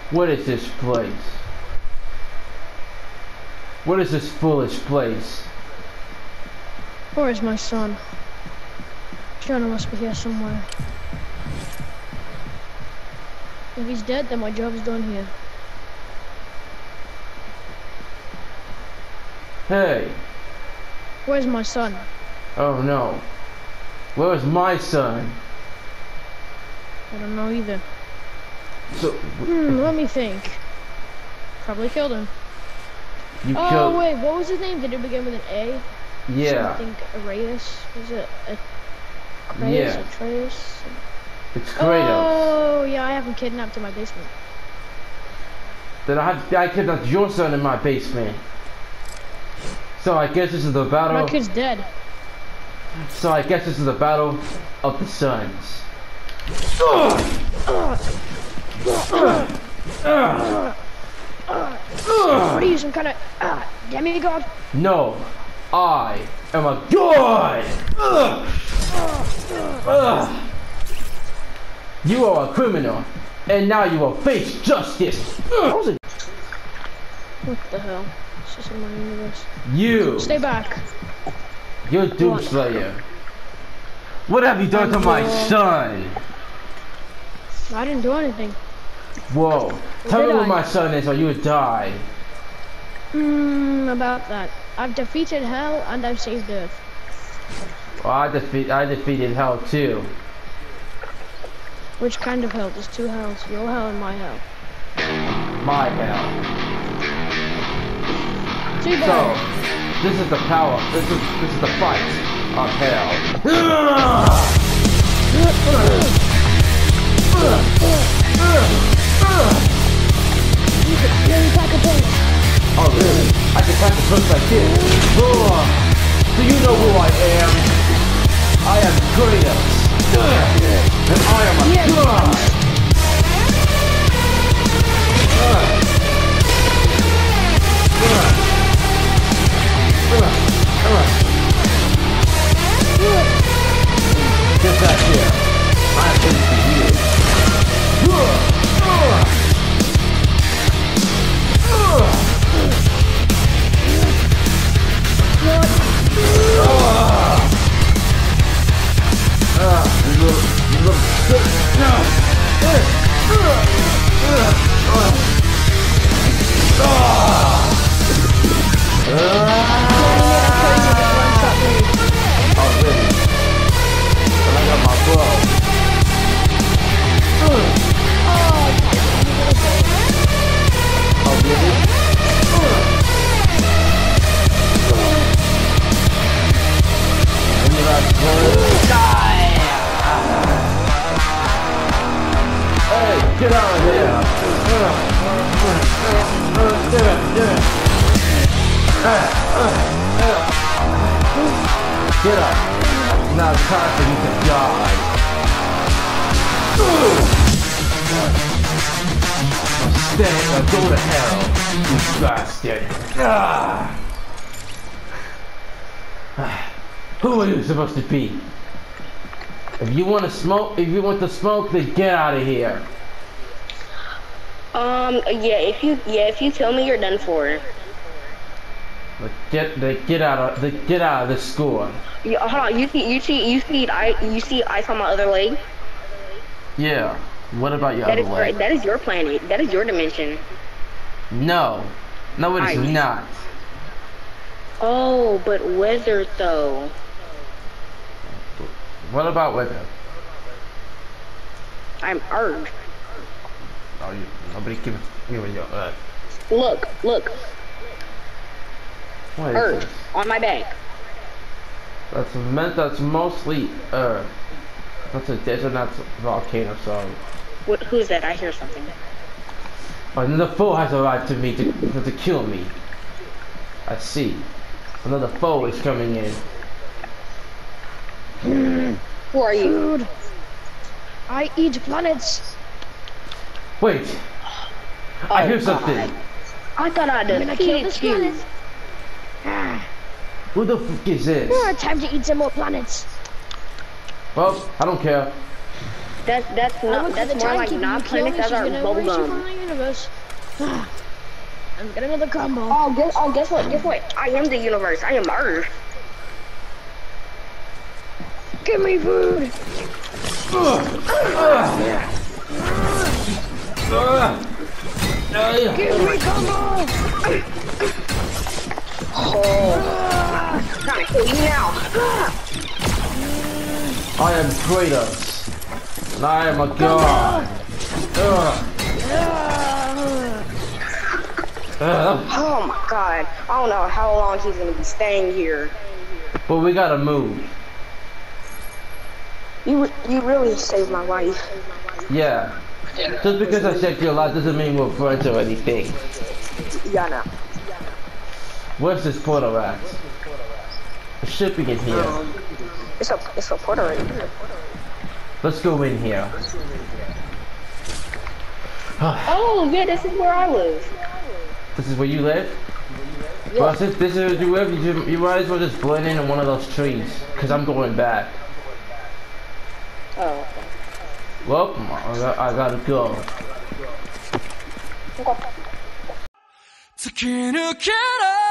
What is this place? What is this foolish place? Where is my son? Jonah must be here somewhere. If he's dead, then my job's done here. Hey! Where's my son? Oh no. Where's my son? I don't know either. So, Let me think. Probably killed him. you Oh killed... wait, what was his name? Did it begin with an A? Yeah. Something Arrheus? Was it Atreus? Yeah. Atreus? It's Kratos. Oh yeah, I have him kidnapped in my basement. That I kidnapped your son in my basement. So I guess this is the battle. My kid's dead. So I guess this is the battle of the sons. What are you, some kind of demigod? No, I am a god. You are a criminal, and now you will face justice. What the hell? It's just in my universe. You, Stay back. you're Doomslayer. What have you done to my son? I didn't do anything. Whoa, tell me did where I? my son is or you would die. About that. I've defeated hell and I've saved Earth. Well, I defeated hell too. Which kind of hell? There's two hells. Your hell and my hell. My hell. Too So, bad. this is the power. This is the fight of hell. You could really pack a punch. Oh really? I can pack a punch like this. Do you know who I am? I am Kratos. And I am a god. Get back here. I'm waiting for you. Get out of here! Get up! Now it's time for you to die! Stay or go to hell, you bastard! Who are you supposed to be? If you want to smoke, then get out of here. If you kill me, you're done for. Get out of the school. Yeah, hold on. You see ice on my other leg. Yeah. What about your other leg? That is your planet. That is your dimension. No, it is not. Oh, but Wizard though. What about Wither? I'm Earth. Oh, nobody give you your Earth. Look. What is Earth this? on my back. That's mostly Earth. That's a desert, not a volcano. So. Who's that? I hear something. Another foe has arrived to me to kill me. I see. Another foe is coming in. Who are you? Food. I eat planets. Wait. I hear something. I thought I I'm gonna kill this defeated you. planet. Who the fuck is this? Time to eat some more planets. Well, I don't care. That's I went to the more like timekeeper, not you kill me, planets, she's that's our gonna erase you bubblegum. from the universe. I'm getting another combo. Guess what? I am the universe. I am Earth. Give me food! Give me combo! Oh, I'm trying to kill you now. I am Kratos. And I am a god. Oh my god. I don't know how long he's gonna be staying here. But we gotta move. You really saved my life. Yeah. Just because I saved your life doesn't mean we're friends or anything. Yeah, no. Where's this portal at? It should be in here. It's a portal right here. Let's go in here. Oh yeah, this is where I live. This is where you live? Yeah. Well, since this is where you live, you might as well just blend in one of those trees. Because I'm going back. Oh. Well, I gotta go. Okay. 突き抜けろ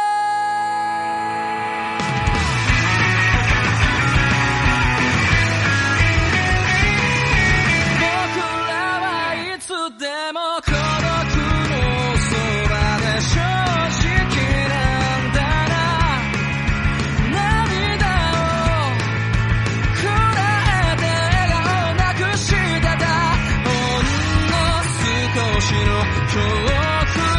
僕らはいつでも孤独のそばで正直なんだな涙をこらえて笑顔をなくしてたほんの少しの恐怖